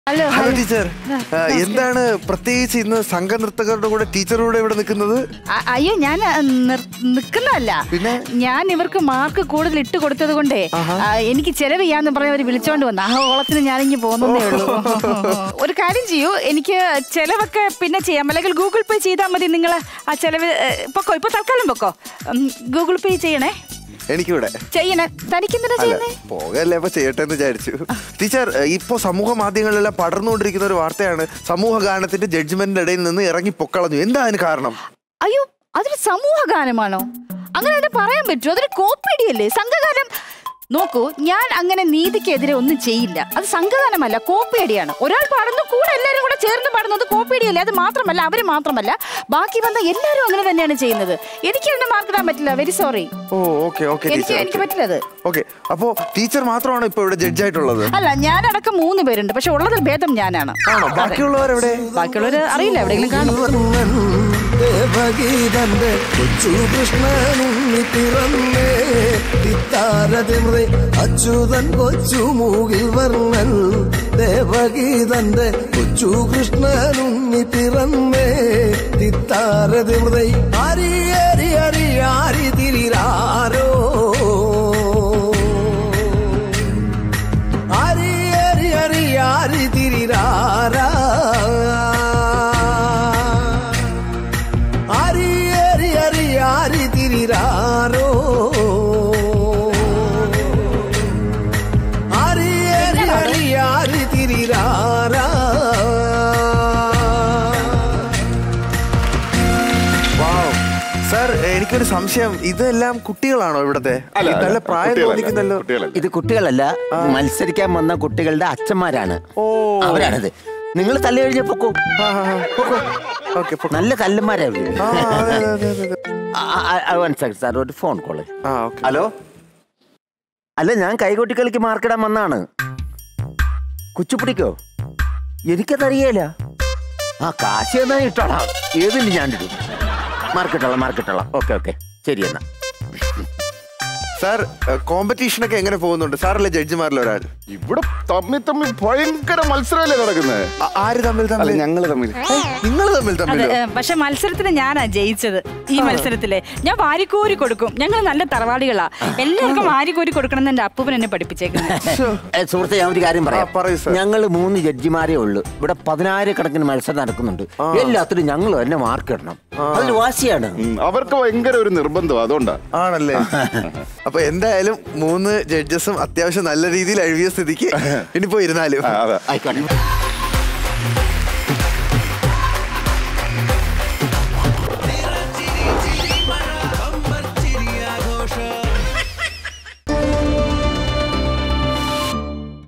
Hello hello teacher, എന്താണ് പ്രത്യേകിച്ച് ഇന്ന് സംഘനൃത്തകരുടെ കൂടെ ടീച്ചറുടെ ഇവിടെ നിൽക്കുന്നത്? അയ്യോ, ഞാൻ നിൽക്കുന്നതല്ല, ഞാൻ ഇവർക്ക് മാർക്ക് കൂടുതൽ ഇട്ട് കൊടുത്തത് കൊണ്ടേ എനിക്ക് ചെലവ് ചെയ്യാന്ന് പറഞ്ഞ അവർ വിളിച്ചോണ്ട് വന്ന ആ ഓളത്തിന് ഞാനിങ്ങി പോകുന്നതേ ഉള്ളൂ. ഒരു കാര്യം ചെയ്യൂ, എനിക്ക് ചെലവൊക്കെ പിന്നെ ചെയ്യാം, അല്ലെങ്കിൽ ഗൂഗിൾ പേ ചെയ്താൽ മതി. നിങ്ങൾ ആ ചെലവ് പൊക്കോ, ഇപ്പൊ തൽക്കാലം പൊക്കോ, ഗൂഗിൾ പേ ചെയ്യണേ. എനിക്കിവിടെ ചെയ്യണേ, തനിക്കെന്തിനാ ചെയ്യുന്നേ? പോകല്ലേ, അപ്പൊ ചെയ്യട്ടെ എന്ന് വിചാരിച്ചു. ടീച്ചർ, ഇപ്പൊ സമൂഹ മാധ്യമങ്ങളിലെല്ലാം പടർന്നുകൊണ്ടിരിക്കുന്ന ഒരു വാർത്തയാണ് സമൂഹ ഗാനത്തിന്റെ ജഡ്ജ്മെന്റിന്റെ ഇടയിൽ നിന്ന് ഇറങ്ങി പൊക്കളഞ്ഞു. എന്താ അതിന് കാരണം? അയ്യോ, അതൊരു സമൂഹ ഗാനമാണോ? അങ്ങനെ അതിനെ പറയാൻ പറ്റുമോ? അതൊരു കോപ്പിയടിയല്ലേ? സംഘഗാനം നോക്കൂ, ഞാൻ അങ്ങനെ നീതിക്കെതിരെ ഒന്നും ചെയ്യില്ല. അത് സംഘഗാനമല്ല, കോപ്പിയടിയാണ്. ഒരാൾ പാടുന്നു, കൂടെ എല്ലാവരും കൂടെ ചേർന്ന് പാടുന്നത് കോപ്പിയടിയല്ലേ? അത് മാത്രമല്ല, അവര് മാത്രമല്ല, ബാക്കി വന്ന എല്ലാവരും അങ്ങനെ തന്നെയാണ് ചെയ്യുന്നത്. എനിക്ക് എന്നെ മാർക്കിടാൻ പറ്റില്ല, വെരി സോറി. എനിക്ക് പറ്റില്ല അത്. അപ്പോ ടീച്ചർ മാത്രമാണോ ഇപ്പൊ ഇവിടെ ജഡ്ജ് ആയിട്ടുള്ളത്? അല്ല, ഞാനടക്കം 3 പേരുണ്ട്, പക്ഷെ ഉള്ളതിൽ ഭേദം ഞാനാണ്. ബാക്കിയുള്ളവരെവിടെ? ബാക്കിയുള്ളവര് അറിയില്ല, എവിടെയെങ്കിലും കാണും. ദേവഗീതന്റെ കൊച്ചു കൃഷ്ണനുണ്ണി പിറന്നേ, തിത്താരതിമൃ അച്യുതൻ കൊച്ചു മൂകിൽ വർണ്ണൻ. ദേവഗീതന്റെ കൊച്ചു കൃഷ്ണനുണ്ണി പിറന്നേ, തിത്താരതിമൃ അരി അരി അരി ആരി തിരിരാരോ, അരി അരി അരി ആരി തിരിരാരാ, തിരിരാരോ, അരി അരി അരി ആരി തിരിരാരാ. സാർ, എനിക്കൊരു സംശയം, ഇതെല്ലാം കുട്ടികളാണോ ഇവിടത്തെ? നല്ല പ്രായം തോന്നിക്കുന്നല്ലോ. ഇത് കുട്ടികളല്ല, മത്സരിക്കാൻ വന്ന കുട്ടികളുടെ അച്ഛന്മാരാണ്. അവരാണിത്. നിങ്ങൾ തല്ല് കഴിഞ്ഞ പൊക്കോ, നല്ല തല്ലുമാരാ. സാർ, ഒരു ഫോൺ കോള്. ഹലോ, അല്ല, ഞാൻ കൈകൊട്ടിക്കളിക്ക് മാർക്കിടാൻ വന്നാണ്. കുച്ചിപ്പിടിക്കോ? എനിക്കതറിയേല. കാശ് എന്നാ ഇട്ടോളാം, ഏതില്ല ഞാൻ ഇടും. മാർക്കിട്ടോളാം. ഓക്കെ, ശരി എന്നാ. സാർ, കോമ്പറ്റീഷൻ ഒക്കെ എങ്ങനെ പോകുന്നുണ്ട്? സാറല്ലേ ജഡ്ജിമാരിൽ ഒരാൾ. ഇവിടെ തമ്മിൽ ഭയങ്കര മത്സരമല്ലേ നടക്കുന്നത്? ആര് തമ്മിൽ? ഞങ്ങള് തമ്മിൽ. നിങ്ങൾ തമ്മിൽ? പക്ഷെ മത്സരത്തിന് ഞാനാ ജയിച്ചത്. ഈ മത്സരത്തിലെ ഞാൻ വാരിക്കോരി കൊടുക്കും. ഞങ്ങൾ നല്ല തറവാടികളാ, എല്ലാവർക്കും വാരിക്കോരി കൊടുക്കണം എന്ന് എന്റെ അപ്പൂപ്പൻ എന്നെ പഠിപ്പിച്ചേക്കുന്നത്. സുഹൃത്തെ, ഞാൻ ഒരു കാര്യം പറയാം. ഞങ്ങൾ 3 ജഡ്ജിമാരേ ഉള്ളൂ. ഇവിടെ 10,000 കണക്കിന് മത്സരം നടക്കുന്നുണ്ട്. എല്ലാത്തിലും ഞങ്ങൾ തന്നെ മാർക്ക് ഇടണം. അതൊരു വാശിയാണ്. അവർക്ക് ഭയങ്കര ഒരു നിർബന്ധം, അതുകൊണ്ടാ. ആണല്ലേ? അപ്പൊ എന്തായാലും 3 ജഡ്ജസും അത്യാവശ്യം നല്ല രീതിയിൽ എഴുതിയ സ്ഥിതിക്ക് ഇനിയിപ്പോ ഇരുന്നാലും ആയിക്കോട്ടെ.